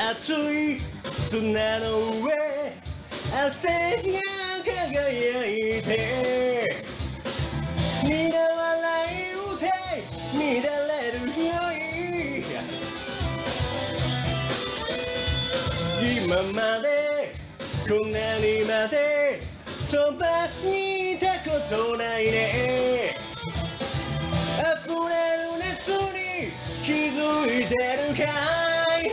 熱い砂の上汗が輝いて皆笑い歌い乱れるよい今までこんなにまでそばにいたことないね溢れる熱に気づいてるかい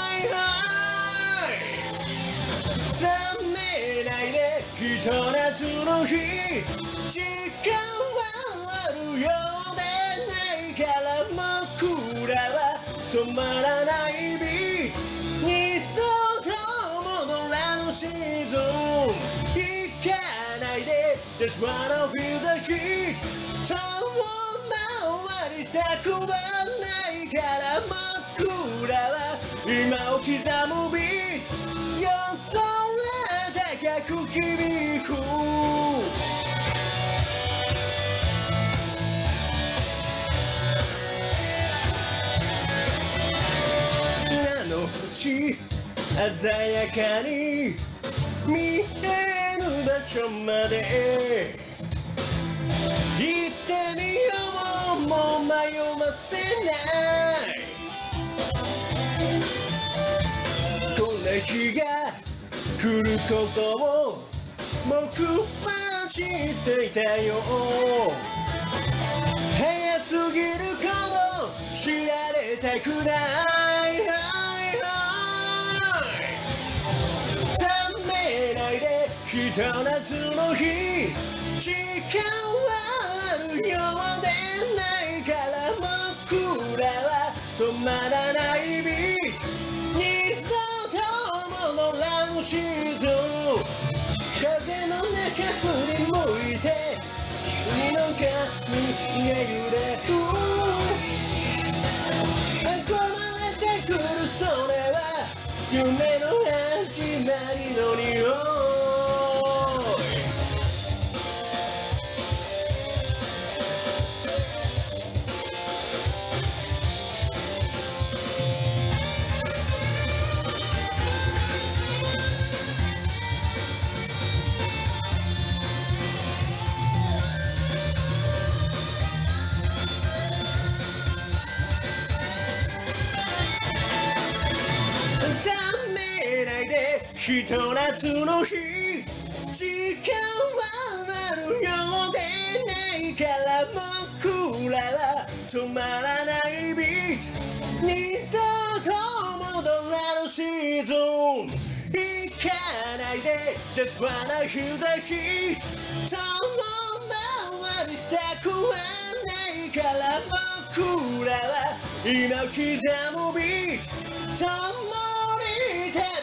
冷めないでひと夏の日時間はあるようでないから僕らは止まらないビート二度と戻らぬシーズン行かないで Just wanna feel the heat 遠回りしたくはないから僕らは今を刻むビート夜空高く響くあの星鮮やかに見える場所まで行ってみようもう迷わせないこんな日が来ることを僕は知っていたよ早すぎること知られたくない冷めないでひと夏の日時間はあるようでないから僕らは止まらないビート二度と戻らぬシーズン風の中振り向いて君の髪が揺れる運ばれてくるそれは夢の始まりの匂いひと夏の日時間はあるようでないから僕らは止まらないビート二度と戻らぬシーズン行かないで Just wanna feel the heat 遠回りしたくはないから僕らは今刻むビート共に